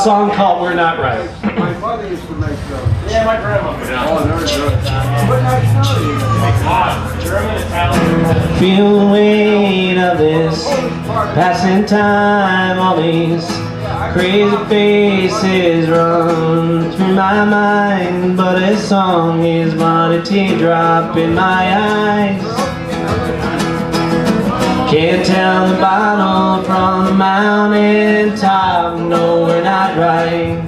song called We're Not Right. My mother used to make those. Yeah, my grandmother. Oh, they're good. What nationality is it? German, Italian. Feel the weight of this, passing time, all these crazy faces run through my mind, but a song is but a teardrop in my eyes. Can't tell the bottle from the mountain top, no, we're not right.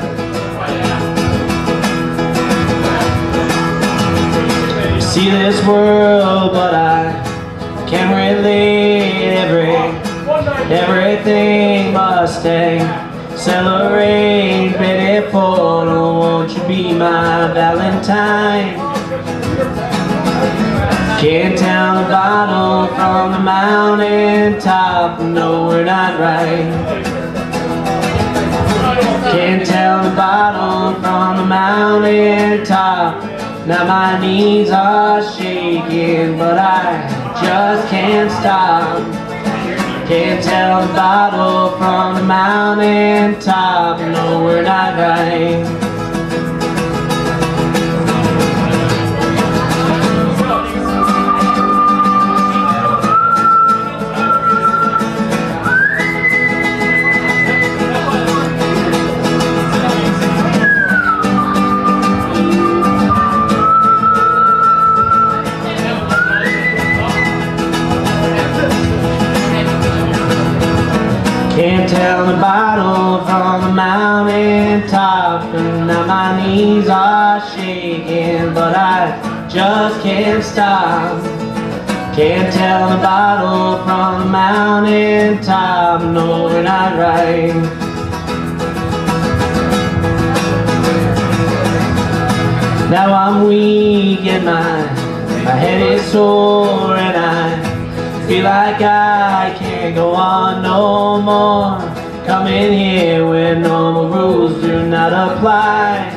See this world, but I can't relate. Everything must stay. Celebrate, baby, for no, won't you be my Valentine? Can't tell the bottle from the mountain top, no, we're not right. Can't tell the bottle from the mountain top. Now my knees are shaking, but I just can't stop. Can't tell the bottle from the mountain top, no, we're not right. Can't tell the bottle from the mountain top, and now my knees are shaking, but I just can't stop. Can't tell the bottle from the mountain top, no, we're not right. Now I'm weak and my head is sore, and I feel like I can't go on no more. Come in here where normal rules do not apply.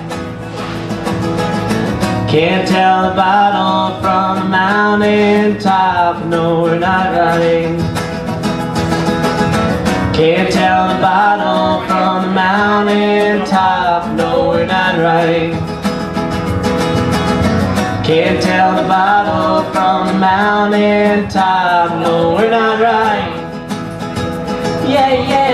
Can't tell the bottle from the mountain top, no, we're not right. Can't tell the bottle from the mountain top, no, we're not right. Can't tell the bottle from the mountain top, no, we're not right. Yeah, yeah.